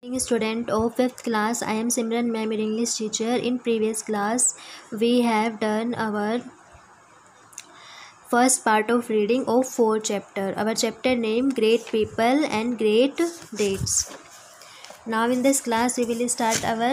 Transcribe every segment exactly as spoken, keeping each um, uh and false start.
Student of fifth class, I am Simran ma'am, your English teacher. In previous class we have done our first part of reading of four chapter. Our chapter name Great People and Great Dates. Now in this class we will start our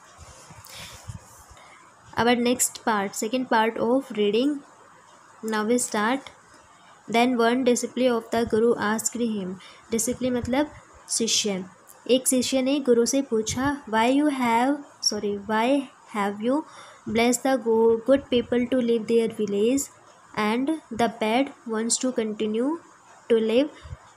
our next part, second part of reading. Now we start. Then one disciple of the Guru asked him. Disciple मतलब शिष्य. एक शिष्य ने गुरु से पूछा, why you have sorry why have you bless the good people to live their village and the bad ones to continue to live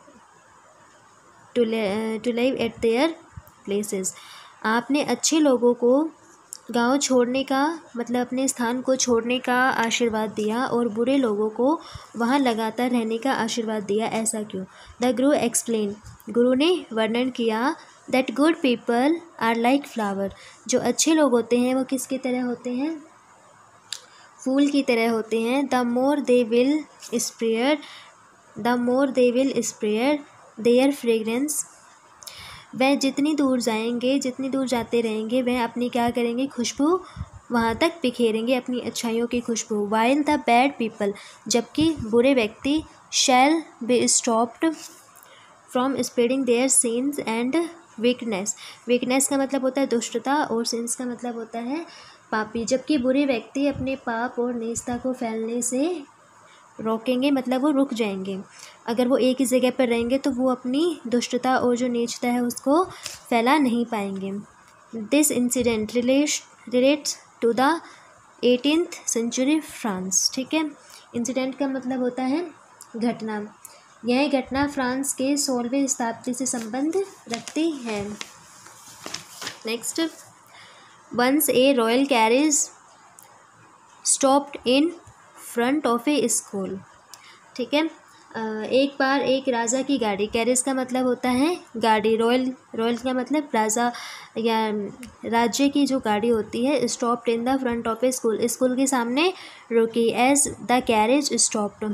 to to live at their places. आपने अच्छे लोगों को गांव छोड़ने का मतलब अपने स्थान को छोड़ने का आशीर्वाद दिया और बुरे लोगों को वहां लगातार रहने का आशीर्वाद दिया. ऐसा क्यों? The Guru explain. गुरु ने वर्णन किया that good people are like flower. जो अच्छे लोग होते हैं वो किसकी तरह होते हैं? फूल की तरह होते हैं. The more they will sprayer the more they will sprayer their fragrance. वह जितनी दूर जाएंगे जितनी दूर जाते रहेंगे वह अपनी क्या करेंगे? खुशबू वहाँ तक बिखेरेंगे, अपनी अच्छाइयों की खुशबू. वाइल द बैड पीपल जबकि बुरे व्यक्ति shall be stopped from spreading their sins and weakness. Weakness का मतलब होता है दुष्टता और सिंस का मतलब होता है पापी. जबकि बुरे व्यक्ति अपने पाप और नीचता को फैलने से रोकेंगे, मतलब वो रुक जाएंगे. अगर वो एक ही जगह पर रहेंगे तो वो अपनी दुष्टता और जो नीचता है उसको फैला नहीं पाएंगे. This incident relate relates to the eighteenth century France. ठीक है, इंसिडेंट का मतलब होता है घटना. यह घटना फ्रांस के सोलहवीं शताब्दी से संबंध रखती है. Next, once a royal carriage stopped in front of a school. ठीक है, एक बार एक राजा की गाड़ी, कैरेज का मतलब होता है गाड़ी, रॉयल रॉयल का मतलब राजा या राज्य की जो गाड़ी होती है. Stopped in the front of a school, school के सामने रुकी. एज द कैरेज स्टॉप्ड,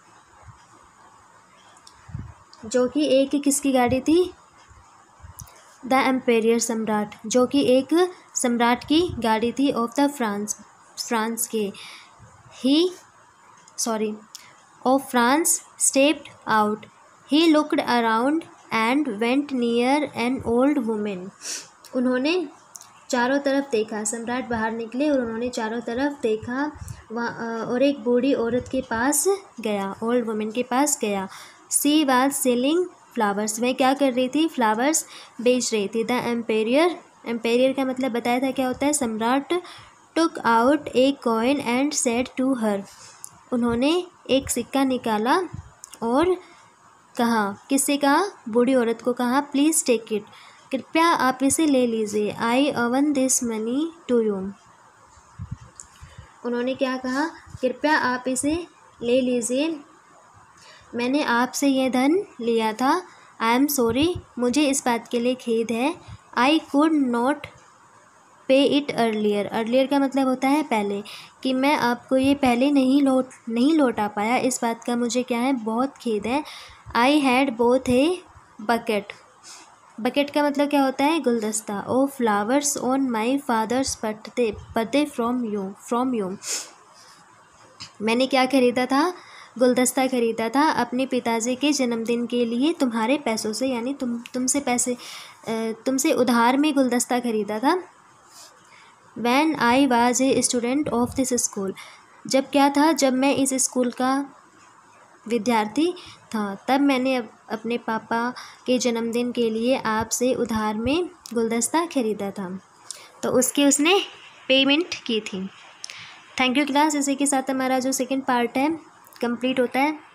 जो कि एक किसकी गाड़ी थी? द एम्पेरियर सम्राट, जो कि एक सम्राट की गाड़ी थी. ऑफ द फ्रांस, फ्रांस के. He sorry of France stepped out. He looked around and went near an old women. उन्होंने चारों तरफ देखा. सम्राट बाहर निकले और उन्होंने चारों तरफ देखा वहाँ और एक बूढ़ी औरत के पास गया, ओल्ड वुमेन के पास गया. She was selling flowers. वह क्या कर रही थी? फ्लावर्स बेच रही थी. द एम्पेरियर, एम्पेरियर का मतलब बताया था क्या होता है? सम्राट. Took out a coin and said to her. उन्होंने एक सिक्का निकाला और कहा, किससे कहा? बूढ़ी औरत को कहा, प्लीज़ टेक इट, कृपया आप इसे ले लीजिए. I owe this money to you. उन्होंने क्या कहा? कृपया आप इसे ले लीजिए, मैंने आपसे यह धन लिया था. आई एम सॉरी, मुझे इस बात के लिए खेद है. I could not pay it earlier. Earlier का मतलब होता है पहले, कि मैं आपको ये पहले नहीं लौट नहीं लौटा पाया. इस बात का मुझे क्या है? बहुत खेद है. I had bought a bucket. Bucket का मतलब क्या होता है? गुलदस्ता. Of flowers on my father's birthday birthday from you from you. मैंने क्या खरीदा था? गुलदस्ता खरीदा था अपने पिताजी के जन्मदिन के लिए तुम्हारे पैसों से, यानी तुम तुमसे पैसे तुमसे उधार में गुलदस्ता खरीदा था. When I was a student of this school. जब क्या था? जब मैं इस स्कूल का विद्यार्थी था, तब मैंने अपने पापा के जन्मदिन के लिए आपसे उधार में गुलदस्ता खरीदा था. तो उसकी उसने पेमेंट की थी. Thank you class. इसी के साथ हमारा जो सेकंड पार्ट है कंप्लीट होता है.